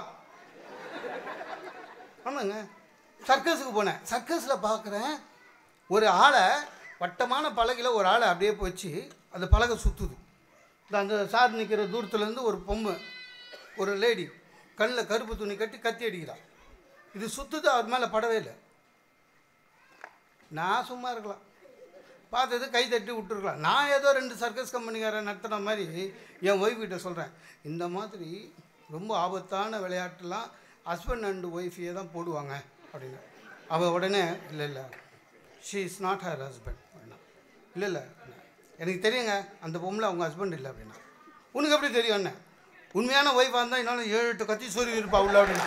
ஆமாங்க, சர்க்கஸுக்கு போனேன். சர்க்கஸில் பார்க்குறேன் ஒரு ஆளை வட்டமான பலகையில் ஒரு ஆளை அப்படியே போச்சு, அந்த பலகை சுற்றுது. அந்த சார் நிற்கிற தூரத்துலேருந்து ஒரு பொம்மை ஒரு லேடி கண்ணில் கருப்பு துணி கட்டி கத்தி அடிக்கிறாள். இது சுற்றுது, அவர் மேலே படவே இல்லை. நான் சும்மா இருக்கலாம். பார்த்தது கை தட்டி விட்டுருக்கலாம். நான் ஏதோ ரெண்டு சர்க்கஸ் கம்பெனிக்காரன் நடத்துன மாதிரி என் ஒய்ஃப் கிட்ட சொல்கிறேன், இந்த மாதிரி ரொம்ப ஆபத்தான விளையாட்டுலாம் ஹஸ்பண்ட் அண்ட் ஒய்ஃபையே தான் போடுவாங்க அப்படின்னு. அவள் உடனே இல்லை இல்லை she is not her husband அப்படின்னா. இல்லை இல்லை எனக்கு தெரியுங்க அந்த பொம்பளை அவங்க ஹஸ்பண்ட் இல்லை அப்படின்னா. உனக்கு எப்படி தெரியும் என்ன? உண்மையான ஒய்ஃபாக இருந்தால் இன்னொன்று ஏழு எட்டு கத்தி சொல்லி இருப்பா உள்ள அப்படின்னா.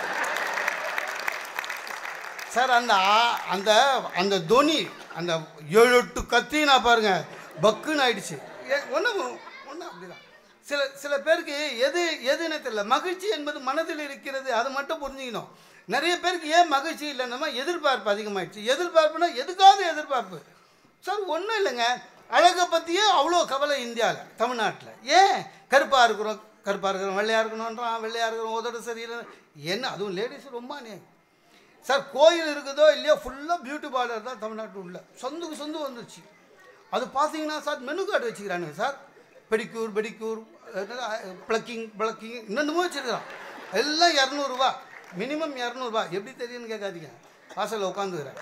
சார் அந்த அந்த அந்த தொனி அந்த ஏழு எட்டு கத்தி நான் பாருங்கள் பக்குன்னு ஆயிடுச்சு. ஒன்றும் ஒன்றும் அப்படிதான். சில சில பேருக்கு எது எதுன்னு தெரியல. மகிழ்ச்சி என்பது மனதில் இருக்கிறது, அதை மட்டும் புரிஞ்சுக்கணும். நிறைய பேருக்கு ஏன் மகிழ்ச்சி இல்லைன்னா எதிர்பார்ப்பு அதிகமாகிடுச்சு. எதிர்பார்ப்புனா எதுக்காவது எதிர்பார்ப்பு. சார் ஒன்றும் இல்லைங்க, அழகை பற்றியே அவ்வளோ கவலை இந்தியாவில் தமிழ்நாட்டில். ஏன் கருப்பாக இருக்கிறோம் கருப்பாக இருக்கிறோம் வெள்ளையாக இருக்கணுன்றான், வெள்ளையாக இருக்கிறோம் உதடு சரியில்லை என்ன, அதுவும் லேடிஸ் ரொம்ப அநியாயம். சார் கோயில் இருக்குதோ இல்லையோ ஃபுல்லாக பியூட்டி பார்லர் தான் தமிழ்நாட்டு உள்ள சொந்துக்கு சொந்து வந்துருச்சு. அது பார்த்தீங்கன்னா சார் மெனு கார்டு வச்சுக்கிறானுங்க sir. Pedicure pedicure plucking plucking இன்னொன்றுமோ வச்சுருக்கிறான். எல்லாம் இரநூறுவா, மினிமம் இரநூறுவா. எப்படி தெரியுன்னு கேட்காதீங்க, வாசலில் உட்காந்துக்கிறேன்.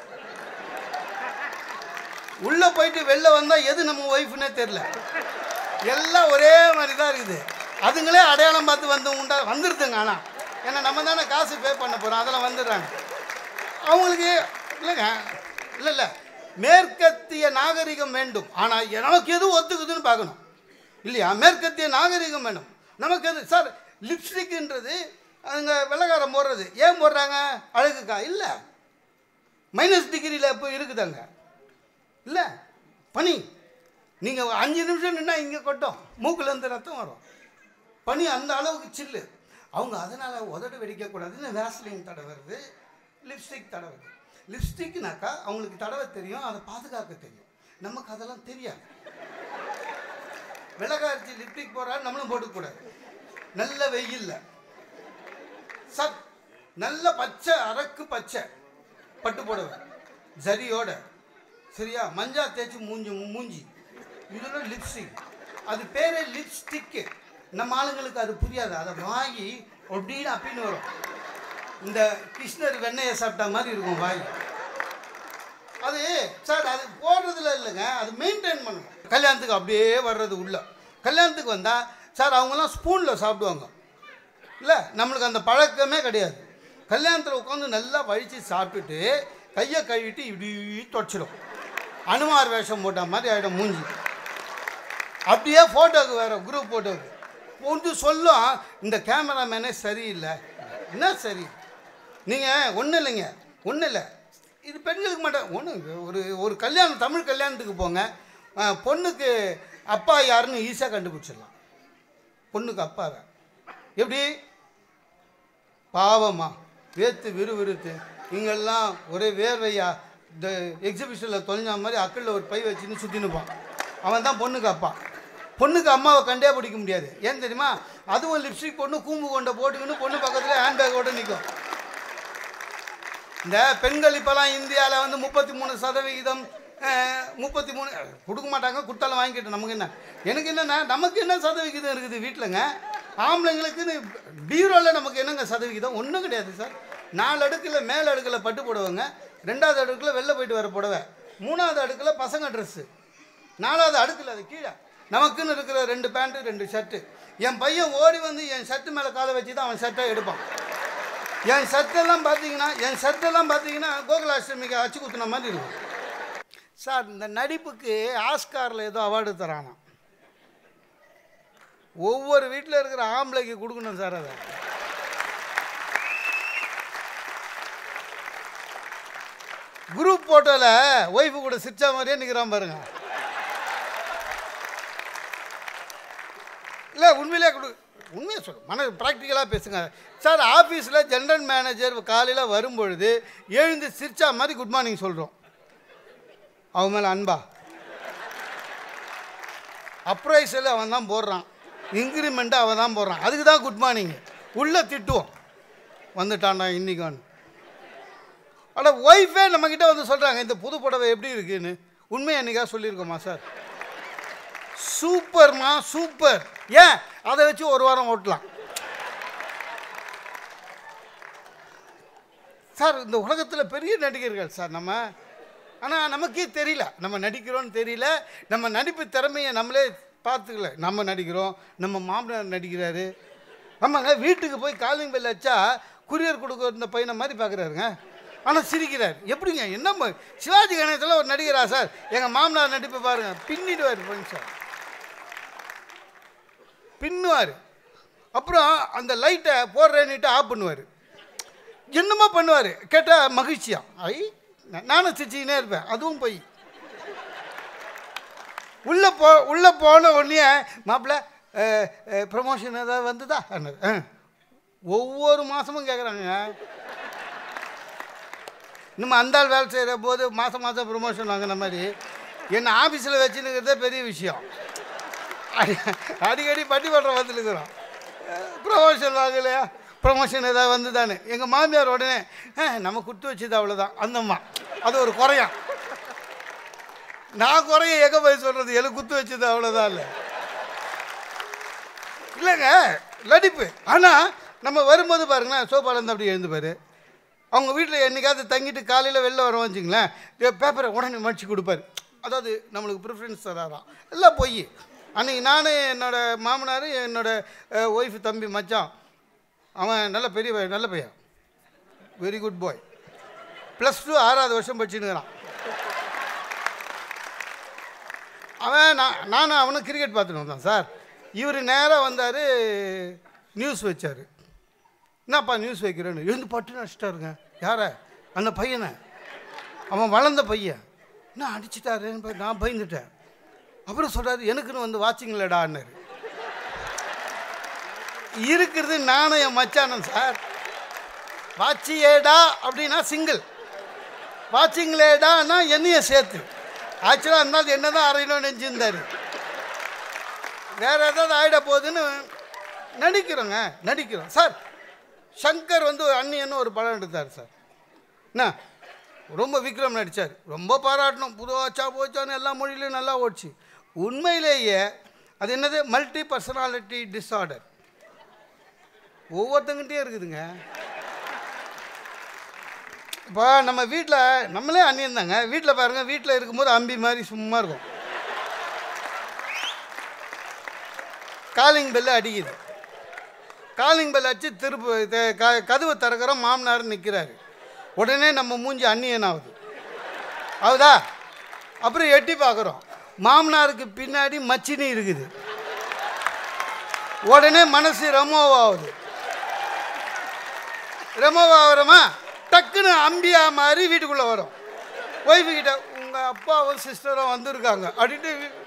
உள்ளே போயிட்டு வெளில வந்தால் எது நம்ம ஒய்ஃப்னே தெரில. எல்லாம் ஒரே மாதிரி தான் இருக்குது. அதுங்களே அடையாளம் பார்த்து வந்து உண்டா வந்துடுதுங்க. ஆனால் ஏன்னா நம்ம தானே காசு பே பண்ண போகிறோம், அதெல்லாம் வந்துடுறாங்க அவங்களுக்கு. இல்லைங்க இல்லை இல்லை மேற்கத்திய நாகரிகம் வேண்டும், ஆனால் நமக்கு எது ஒத்துக்குதுன்னு பார்க்கணும் இல்லையா? மேற்கத்திய நாகரிகம் வேணும் நமக்கு எது. சார் லிப்ஸ்டிக்ன்றது அதுங்க வெள்ளைக்காரம் போடுறது ஏன் போடுறாங்க? அழகுக்கா? இல்லை, மைனஸ் டிகிரியில் இப்போ இருக்குதாங்க. இல்லை பனி, நீங்கள் அஞ்சு நிமிஷம் நின்னா இங்கே கொட்டும், மூக்குலேருந்து ரத்தம் வரும். பனி அந்த அளவுக்கு சில்லு. அவங்க அதனால் உதடு வெடிக்கக்கூடாதுன்னு வேஸ்லின் தடவுறது, லிப்ஸ்டிக் தடவுறது. லிப்ஸ்டிக்னாக்கா அவங்களுக்கு தடவை தெரியும், அதை பாதுகாக்க தெரியும். நமக்கு அதெல்லாம் தெரியாது. வெள்ளக்காரிச்சி லிப்ஸ்டிக் போடுறாரு, நம்மளும் போட்டுக்கூடாது. நல்ல வெயில்ல சார் நல்ல பச்சை அரக்கு பச்சை பட்டு போடுவேன் ஜரியோட, சரியா? மஞ்சா தேய்ச்சி மூஞ்சி மூஞ்சி இதில் லிப்ஸ்டிக். அது பேரே லிப்ஸ்டிக்கு. நம்ம ஆளுங்களுக்கு அது புரியாது. அதை வாங்கி அப்படின்னு அப்படின்னு வரும். இந்த கிருஷ்ணர் வெண்ணெயை சாப்பிட்ட மாதிரி இருக்கும் வாய். அது சார் அது போடுறதுல இல்லைங்க, அது மெயின்டைன் பண்ணணும். கல்யாணத்துக்கு அப்படியே வர்றது உள்ள. கல்யாணத்துக்கு வந்தால் சார் அவங்களாம் ஸ்பூனில் சாப்பிடுவாங்க. இல்லை நம்மளுக்கு அந்த பழக்கமே கிடையாது. கல்யாணத்தில் உட்காந்து நல்லா வழித்து சாப்பிட்டுட்டு கையை கழுவிட்டு இப்படி தொடச்சிடும். அனுமார் வேஷம் போட்ட மாதிரி ஆகிடும் மூஞ்சி. அப்படியே ஃபோட்டோவுக்கு வேறு குரூப் ஃபோட்டோவுக்கு வந்து சொல்லும், இந்த கேமராமேனே சரியில்லை. என்ன சரி? நீங்கள் ஒன்றும் இல்லைங்க, ஒன்றும் இல்லை, இது பெண்களுக்கு மட்டும் ஒன்று. ஒரு ஒரு கல்யாணம் தமிழ் கல்யாணத்துக்கு போங்க, பொண்ணுக்கு அப்பா யாருன்னு ஈஸியாக கண்டுபிடிச்சிடலாம். பொண்ணுக்கு அப்பாவை எப்படி பாவமா வேத்து விறுவிறுத்து இங்கெல்லாம் ஒரே வேர்வையா இந்த எக்ஸிபிஷனில் தொலைஞ்ச மாதிரி அக்கலில் ஒரு பை வச்சுன்னு சுற்றினுப்பான். அவன் தான் பொண்ணுக்கு அப்பா. பொண்ணுக்கு அம்மாவை கண்டே பிடிக்க முடியாது. ஏன் தெரியுமா? அதுவும் லிப்ஸ்டிக் பொண்ணு கூம்பு கொண்ட போட்டுக்கின்னு பொண்ணு பக்கத்தில் ஹேண்ட்பேக்கோடு நிற்கும். இந்த பெண்கள் இப்போலாம் இந்தியாவில் வந்து முப்பத்தி மூணு சதவிகிதம் முப்பத்தி மூணு கொடுக்க மாட்டாங்க, குட்டாலம் வாங்கிக்கிட்டு நமக்கு என்ன. எனக்கு என்னென்னா நமக்கு என்ன சதவிகிதம் இருக்குது வீட்டிலங்க? ஆம்பளைங்களுக்குன்னு பீரோவில் நமக்கு என்னங்க சதவிகிதம்? ஒன்றும் கிடையாது சார். நாலு அடுக்கில் மேல் அடுக்கில் பட்டு போடுவாங்க, ரெண்டாவது அடுக்கில் வெளில போயிட்டு வர புடவை, மூணாவது அடுக்கில் பசங்க ட்ரெஸ்ஸு, நாலாவது அடுக்கில் அது கீழே நமக்குன்னு இருக்கிற ரெண்டு பேண்ட்டு ரெண்டு ஷர்ட்டு. என் பையன் ஓடி வந்து என் ஷர்ட்டு மேலே காலை வச்சு தான் அவன் ஷர்ட்டை எடுப்பான். என் ஷர்ட்டெல்லாம் பார்த்தீங்கன்னா என் ஷர்ட்டெல்லாம் பார்த்தீங்கன்னா கோகுலாஷ்டமிக்கு அச்சு குத்துன மாதிரி இருக்கும். சார் இந்த நடிப்புக்கு ஆஸ்காரில் ஏதோ அவார்டு தரானா, ஒவ்வொரு வீட்டில் இருக்கிற ஆம்பளைக்கு கொடுக்கணும் சார். அதை குரூப் போட்டோவில் ஒய்ஃபு கூட சிரிச்சா மாதிரியே நிற்கிறான் பாருங்க. இல்லை உண்மையிலே கொடு, உண்மையை சொல்லு, மன ப்ராக்டிக்கலாக பேசுங்க சார். ஆஃபீஸில் ஜென்ரல் மேனேஜர் காலையில் வரும்பொழுது எழுந்து சிரிச்சா மாதிரி குட் மார்னிங் சொல்கிறோம். அவன் மேலே அன்பா? அப்ரைஸில் அவன் தான் போடுறான், இன்க்ரிமெண்ட்டு அவன் தான் போடுறான், அதுக்கு தான் குட் மார்னிங். உள்ளே திட்டுவோம், வந்துட்டான்டா இன்னைக்கான்னு. ஆனால் ஒய்ஃபே நம்மக்கிட்ட வந்து சொல்கிறாங்க இந்த புது புடவை எப்படி இருக்குன்னு. உண்மையை என்னைக்கா சொல்லியிருக்கோமா சார்? சூப்பர்மா சூப்பர். ஏன் அதை வச்சு ஒரு வாரம் ஓட்டலாம் சார். இந்த உலகத்தில் பெரிய நடிகர்கள் சார். நம்ம ஆனால் நமக்கே தெரியல நம்ம நடிக்கிறோன்னு தெரியல. நம்ம நடிப்பு திறமையை நம்மளே பார்த்துக்கல. நம்ம நடிக்கிறோம், நம்ம மாமனார் நடிக்கிறாரு. ஆமாங்க, வீட்டுக்கு போய் காலிங் பெல் வச்சா குரியர் கொடுக்க இந்த பையனை மாதிரி பார்க்குறாருங்க. ஆனால் சிரிக்கிறார். எப்படிங்க என்ன சிவாஜி கணேசத்தில் ஒரு நடிகரா சார்? எங்கள் மாமனார் நடிப்பு பாருங்கள், பின்னிடுவார் சார், பின்னுவார். அப்புறம் அந்த லைட்டை போடுறேன்னுட்டு ஆஃப் பண்ணுவார். என்னமோ பண்ணுவார். கேட்டால் மகிழ்ச்சியா ஐ நானும் சிரிச்சிக்கினே இருப்பேன். அதுவும் போய் உள்ளே போ உள்ளே போன உடனே மாப்பிள்ள ப்ரமோஷன் ஏதாவது வந்துதா? ஒவ்வொரு மாதமும் கேட்குறாங்க. இன்னும் அந்த ஆள் வேலை செய்கிற போது மாதம் மாதம் ப்ரொமோஷன் வாங்கின மாதிரி என்னை ஆஃபீஸில் வச்சுன்னுக்கிறதே பெரிய விஷயம். அடி அடிக்கடி பட்டி பட்டுற வந்துருக்குறோம். ப்ரொமோஷன் வாங்கலையா, ப்ரொமோஷன் ஏதாவது வந்து தானே. எங்கள் மாமியார் உடனே நம்ம குத்து வச்சது அவ்வளோதான் அந்தம்மா, அது ஒரு குறையா. நான் குறைய எங்கே போய் சொல்கிறது? எனக்கு குத்து வச்சது அவ்வளோதான். இல்லை இல்லைங்க நடிப்பு. ஆனால் நம்ம வரும்போது பாருங்களேன், சோபாலேருந்து அப்படி எழுந்துப்பார். அவங்க வீட்டில் என்றைக்காவது தங்கிட்டு காலையில் வெளில வரோம் வச்சுங்களேன், பேப்பரை உடனே மடித்து கொடுப்பார். அதாவது நம்மளுக்கு ப்ரிஃபரன்ஸ் தராதான். எல்லாம் போய் அன்றைக்கி நான் என்னோடய மாமனார், என்னோடய ஒய்ஃபு, தம்பி, மச்சான், அவன் நல்ல பெரிய நல்ல பையன், very good boy, plus two ஆறாவது வருஷம் படிச்சுன்னுக்கிறான். அவன் நான் நானும் அவனும் கிரிக்கெட் பார்த்துட்டு வந்தான் சார். இவர் நேராக வந்தார், நியூஸ் வச்சார். என்னப்பா நியூஸ் வைக்கிறேன்னு எழுந்து பட்டு நடிச்சிட்டாருங்க. யாரை? அந்த பையனை. அவன் வளர்ந்த பையன். என்ன அடிச்சிட்டாருன்னு நான் பயந்துட்டேன். அப்புறம் சொல்கிறாரு, எனக்குன்னு வந்து வாட்சிங்களேடான்னாரு. இருக்கிறது நானும் என் மச்சானன் சார். வாட்சியேடா அப்படின்னா சிங்கிள், வாட்சிங்களேடான்னா என்னையும் சேர்த்து. ஆக்சுவலாக இருந்தாலும் என்ன தான் அரையிலும் நெஞ்சிருந்தார். வேறு ஏதாவது ஆகிட போகுதுன்னு நடிக்கிறோங்க, நடிக்கிறோம் சார். சங்கர் வந்து அன்னியன்னு ஒரு படம் எடுத்தார் சார். என்ன ரொம்ப விக்ரம் நடித்தார், ரொம்ப பாராட்டணும். புதுவாச்சா போச்சான்னு எல்லா மொழியிலையும் நல்லா ஓடிச்சு. உண்மையிலேயே அது என்னது, மல்டி பர்சனாலிட்டி டிஸார்டர் ஒவ்வொருத்தங்கிட்டே இருக்குதுங்க. இப்போ நம்ம வீட்டில் நம்மளே அன்னியன் தாங்க. வீட்டில் பாருங்கள், வீட்டில் இருக்கும்போது அம்பி மாதிரி சும்மா இருக்கும். காலிங் பெல்லு அடிக்குது. காலிங் பெல் அடிச்சு திருப்பு கதவை திறக்கிறோம், மாமனார் நிற்கிறாரு. உடனே நம்ம மூஞ்சி அந்நியன் ஆகுது. ஆகுதா? அப்புறம் எட்டி பார்க்குறோம், மாமனாருக்கு பின்னாடி மச்சினி இருக்குது. உடனே மனசு ரெமோவாகுது. ரெமோவாகிறோமா, டக்குன்னு அம்பியா மாதிரி வீட்டுக்குள்ளே வரும். ஒய்ஃபு கிட்ட, உங்கள் அப்பாவும் சிஸ்டரும் வந்திருக்காங்க அப்படின்ட்டு.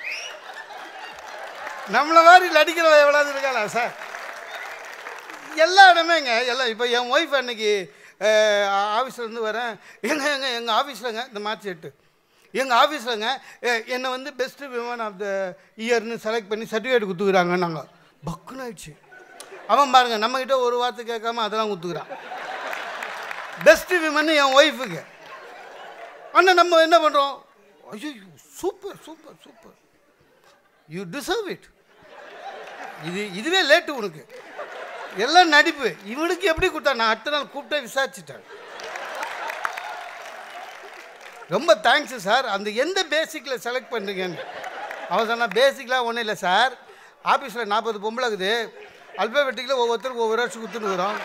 நம்மளை மாதிரி நடிக்கிறவ எவ்வளோ இருக்காளா சார்? எல்லா இடமேங்க எல்லாம். இப்போ என் ஒய்ஃப் அன்னைக்கு ஆஃபீஸ்லேருந்து வரேன், எங்கே எங்கே எங்கள் ஆஃபீஸில்ங்க இந்த மார்ச் எட்டு எங்கள் ஆஃபீஸில்ங்க என்னை வந்து பெஸ்ட்டு விமன் ஆஃப் த இயர்னு செலக்ட் பண்ணி சர்டிஃபிகேட் கொடுத்துக்குறாங்க. நாங்கள் பக்குன்னு ஆயிடுச்சு. அவன் பாருங்கள், நம்மக்கிட்ட ஒரு வார்த்தை கேட்காம அதெல்லாம் கொடுத்துக்குறான். பெஸ்ட்டு விமன் என் ஒய்ஃபுக்கு. ஆனால் நம்ம என்ன பண்ணுறோம், ஐயோ super super super, you deserve it, இது இதுவே லேட்டு உனக்கு, எல்லாம் நடிப்பு. இவனுக்கு எப்படி கொடுத்தா? நான் அடுத்த நாள் கூப்பிட்டே விசாரிச்சுட்டேன். ரொம்ப தேங்க்ஸு சார், அந்த எந்த பேசிக்கில் செலக்ட் பண்ணுறீங்கன்னு. அவன் சொன்னால் பேசிக்கெலாம் ஒன்றும் இல்லை சார், ஆஃபீஸில் நாற்பது பொம்பளை இருக்குது, அல்பாபெட்டிக்கில் ஒவ்வொருத்தருக்கு ஒவ்வொரு வருஷம் கொடுத்துட்டுக்கிறோம்.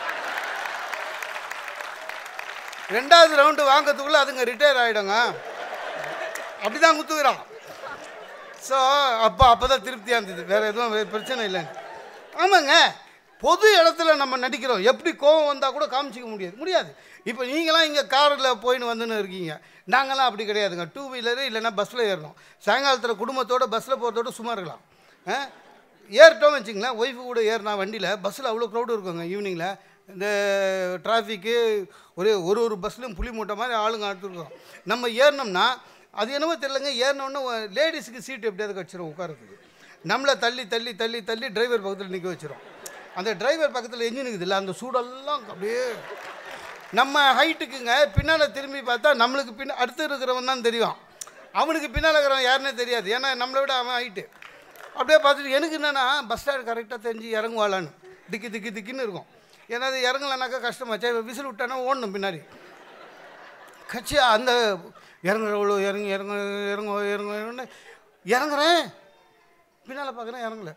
ரெண்டாவது ரவுண்டு வாங்கிறதுக்குள்ளே அதுங்க ரிட்டையர் ஆகிடுங்க, அப்படி தான் குத்துக்கிறான். ஸோ அப்போ அப்போ தான் திருப்தியாக இருந்தது, வேறு எதுவும் பிரச்சனை இல்லைன்னு. ஆமாங்க, பொது இடத்துல நம்ம நடிக்கிறோம். எப்படி கோவம் வந்தால் கூட காமிச்சிக்க முடியாது முடியாது இப்போ நீங்களாம் இங்கே காரில் போயின்னு வந்துன்னு இருக்கீங்க, நாங்களாம் அப்படி கிடையாதுங்க. டூ வீலரு இல்லைன்னா பஸ்ஸில் ஏறணும். சாயங்காலத்தில் குடும்பத்தோடு பஸ்ஸில் போகிறதோட சும்மா இருக்கலாம். ஏறிட்டோம் வச்சுங்களேன், ஒய்ஃபு கூட ஏறினா வண்டியில், பஸ்ஸில் அவ்வளோ க்ரௌடு இருக்குங்க. ஈவினிங்கில் இந்த டிராஃபிக்கு ஒரே ஒரு ஒரு பஸ்லையும் புளி மூட்டை மாதிரி ஆளுங்க எடுத்துருக்கோம். நம்ம ஏறினோம்னா அது என்னவோ தெரியலங்க, ஏறினோன்னு லேடிஸுக்கு சீட்டு எப்படியாவது கிடச்சிரும் உட்காரத்துக்கு. நம்மளை தள்ளி தள்ளி தள்ளி தள்ளி டிரைவர் பக்கத்தில் நிற்க வச்சிரும். அந்த டிரைவர் பக்கத்தில் எஞ்சின் இருக்குது இல்லை, அந்த சூடெல்லாம் அப்படியே நம்ம ஹைட்டுக்குங்க. பின்னால் திரும்பி பார்த்தா நம்மளுக்கு பின்ன அடுத்து இருக்கிறவன் தான் தெரியும், அவனுக்கு பின்னால் இருக்கிறவன் யாருன்னே தெரியாது. ஏன்னா நம்மளை விட அவன் ஹைட்டு. அப்படியே பார்த்துட்டு எனக்கு என்னென்னா பஸ் ஸ்டாண்ட் கரெக்டாக தெரிஞ்சு இறங்குவாளான்னு திக்கி திக்கி திக்கின்னு இருக்கும். ஏன்னா அது இறங்கலனாக்கா கஷ்டமாச்சா, விசில் விட்டானா ஓடணும் பின்னாடி. கட்சி அந்த இறங்குறவளோ இறங்கி இறங்க இறங்க இறங்க இறங்க இறங்குறேன், பின்னால் பார்க்குறேன் இறங்கலை,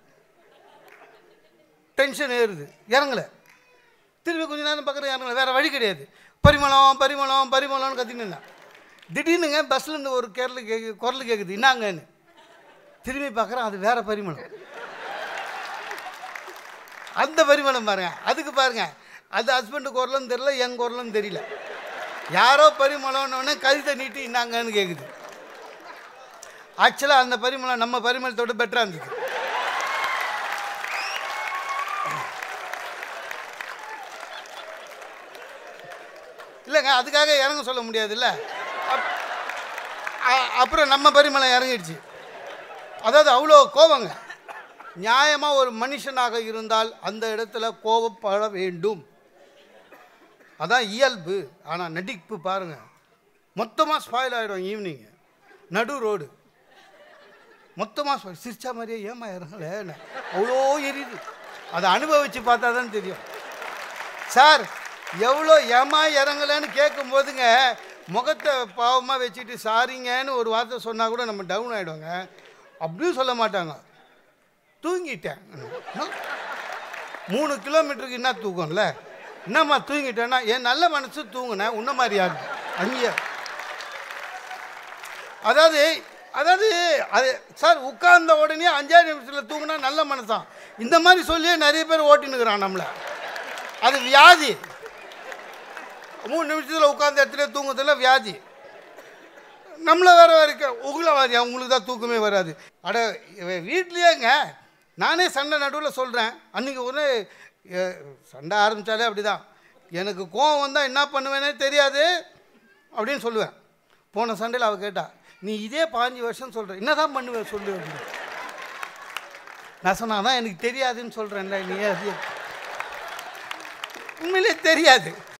டென்ஷன் ஏறுது, இறங்கலை, திரும்பி கொஞ்சம் நேரம் பார்க்குறேன் இறங்கலை, வேறு வழி கிடையாது, பரிமளம் பரிமளம் பரிமளம்னு கத்தின்னு இருந்தேன். திடீர்னுங்க பஸ்லேருந்து ஒரு கேரள கேட்கு குரல் கேட்குது, என்னாங்கன்னு. திரும்பி பார்க்குறேன், அது வேறு பரிமளம். அந்த பரிமளம் பாருங்க, அதுக்கு பாருங்க, அது ஹஸ்பண்டு குரலும் தெரியல, என் குரலும் தெரியல, யாரோ பரிமளம்னு கழுத்தை நீட்டி இன்னாங்கன்னு கேட்குது. ஆக்சுவலாக அந்த பரிமளம் நம்ம பரிமளத்தோட பெட்டராக இருந்தது. இல்லைங்க, அதுக்காக இறங்க சொல்ல முடியாதுல்ல. அப்புறம் நம்ம பரிமளம் இறங்கிடுச்சு. அதாவது அவ்வளோ கோபங்க. நியாயமாக ஒரு மனுஷனாக இருந்தால் அந்த இடத்துல கோபப்பட வேண்டும், அதான் இயல்பு. ஆனால் நடிப்பு பாருங்கள், மொத்தமாக ஸ்பாயில் ஆகிடும். ஈவினிங்கு நடு ரோடு மொத்தமாக ஸ்பாயில். சிரிச்சா மாதிரியே ஏமா இறங்கல, அவ்வளோ எரியுது. அதை அனுபவித்து பார்த்தா தான் தெரியும். சார் எவ்வளோ ஏமா இறங்கலைன்னு கேட்கும் போதுங்க முகத்தை பாவமாக வச்சுட்டு சாரிங்கன்னு ஒரு வார்த்தை சொன்னால் கூட நம்ம டவுன் ஆகிடுவோங்க. அப்படியும் சொல்ல மாட்டாங்க, தூங்கிட்டேன். மூணு கிலோமீட்டருக்கு என்ன தூக்கம்ல, என்னம்மா தூங்கிட்டேன்னா என் நல்ல மனசு தூங்கினேன், உன்ன மாதிரி யாரு அங்கேயே. அதாவது அதாவது அது சார் உட்கார்ந்த உடனே அஞ்சாறு நிமிஷத்தில் தூங்கினா நல்ல மனசான். இந்த மாதிரி சொல்லியே நிறைய பேர் ஓட்டினுக்கிறான் நம்மளை. அது வியாதி. மூணு நிமிஷத்தில் உட்கார்ந்த இடத்துல தூங்குறதுல வியாதி. நம்மளை வேற வேற உங்களை வாரி அவங்களுக்கு தான் தூக்கமே வராது. அட வீட்லேயேங்க நானே சண்டை நடுவில் சொல்கிறேன். அன்றைக்கி ஒன்று சண்டை ஆரம்பித்தாலே அப்படி தான், எனக்கு கோவம் வந்தால் என்ன பண்ணுவேனே தெரியாது அப்படின்னு சொல்லுவேன். போன சண்டையில் அவள் கேட்டா, நீ இதே பாஞ்சு வருஷம் சொல்கிற, என்ன தான் பண்ணுவேன் சொல்லு அப்படின்னு. நான் சொன்னா தான் எனக்கு தெரியாதுன்னு சொல்கிறேன்ல, நீ உண்மையிலே தெரியாது.